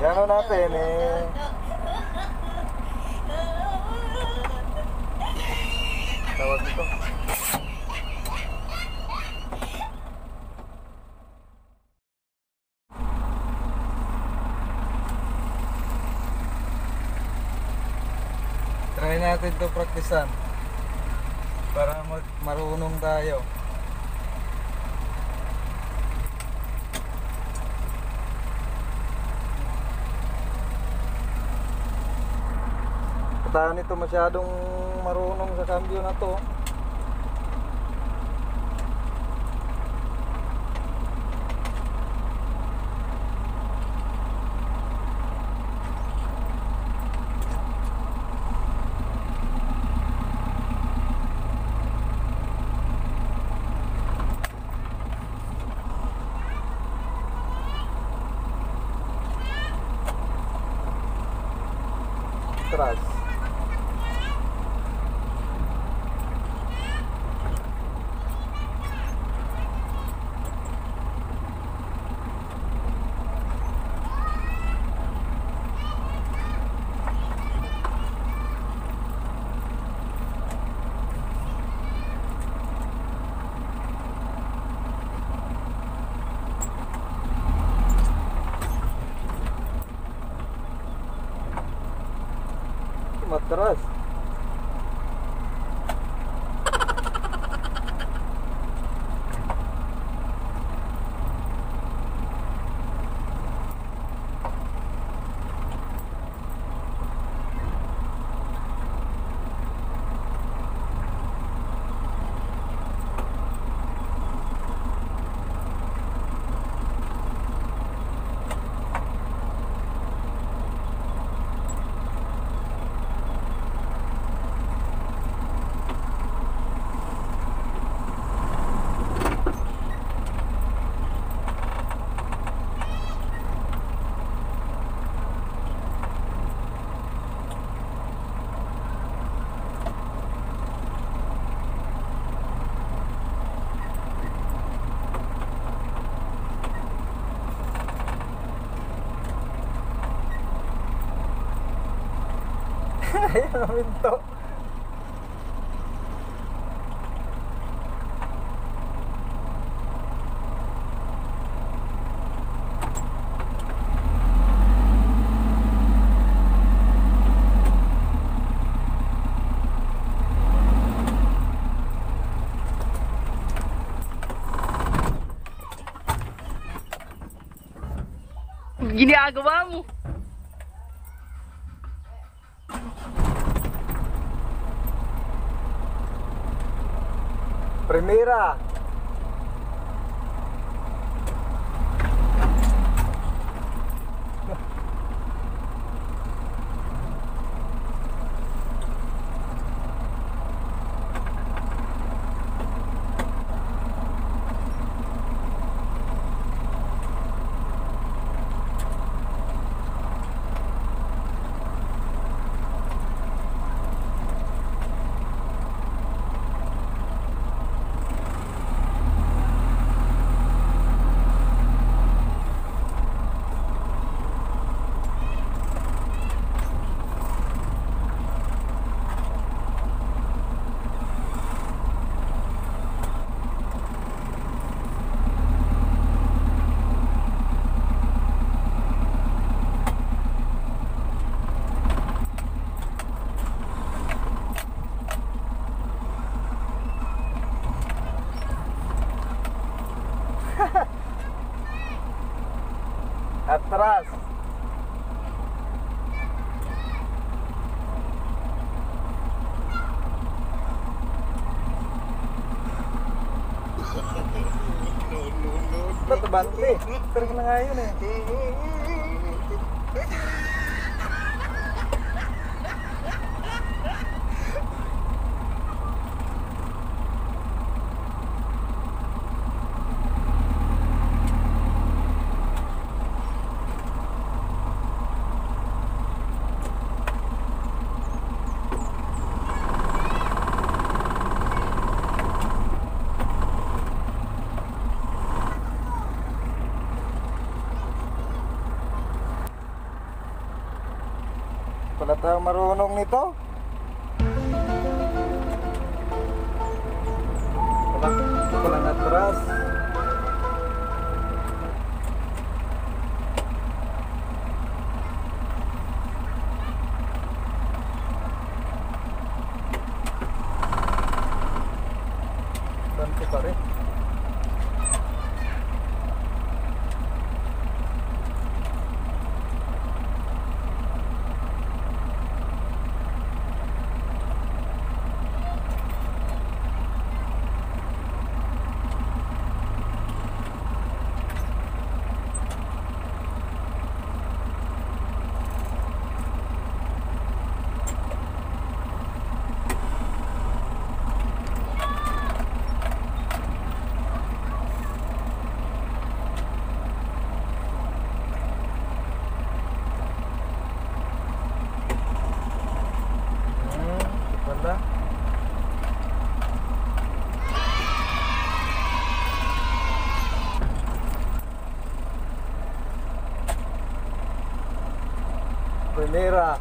Gano'n natin tawag dito. Try natin to praktisan para marunong tayo. Tayo nito masyadong marunong sa cambio na to. Atras. Matras. Ayan ang minto. Ginagawa mo. Primera. Atras. Ba't bante? Pero na nga yun eh. pala tayo marunong nito. Wala atras. Tanto pa rin. Wala. Primera.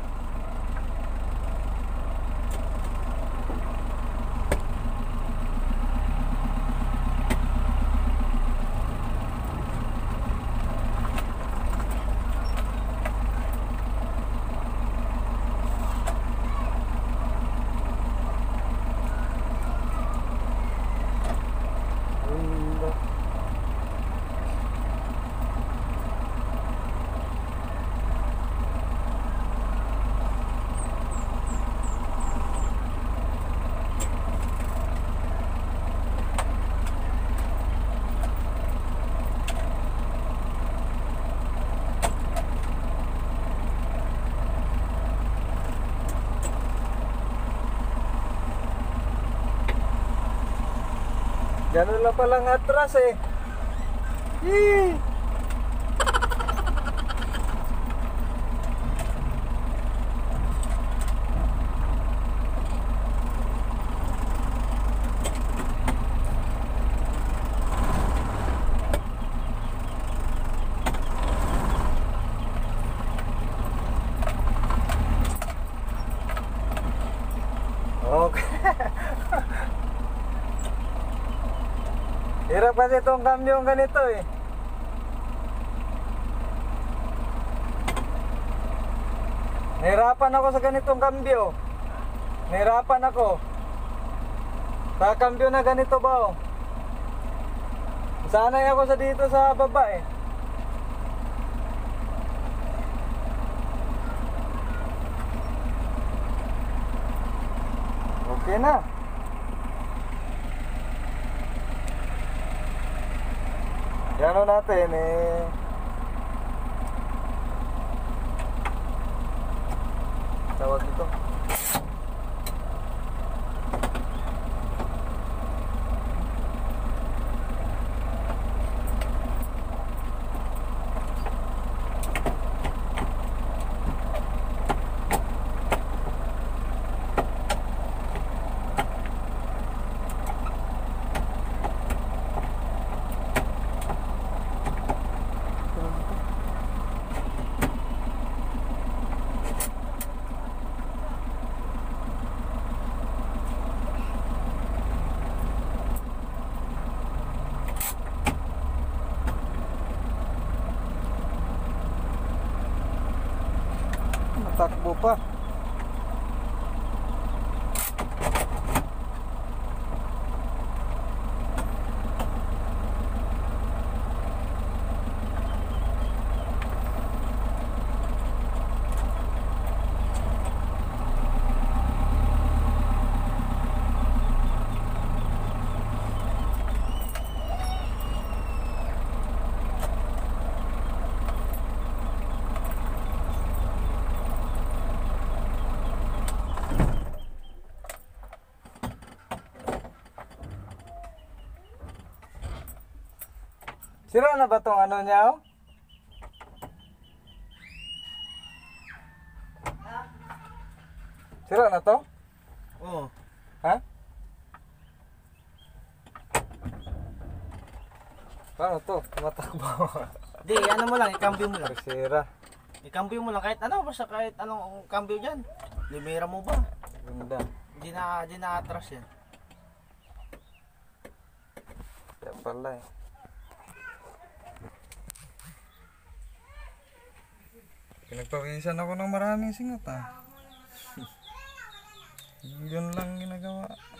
Ganun lang palang atras eh. Yee! Okay. Hirap kasi itong kamyong ganito eh. Nahirapan ako sa ganitong kambyo. Nahirapan ako sa kambyo na ganito ba oh. Sanay ako sa dito sa baba eh. Okay na. Yan natin eh. Tawag dito. Takbo pa. Sira na ba tong ano niya? Oh? Sira na to? Oo. Ha? Paano to? Tumatakbo. Hindi, ano mo lang, ikambyo mo lang. Sira. Ikambyo mo lang kahit ano, basta kahit anong cambio dyan. Lumira mo ba? Ganda. Di na atras yan. Kaya pala eh. Pinagpawisan ako ng maraming singot ah. Yun lang ginagawa.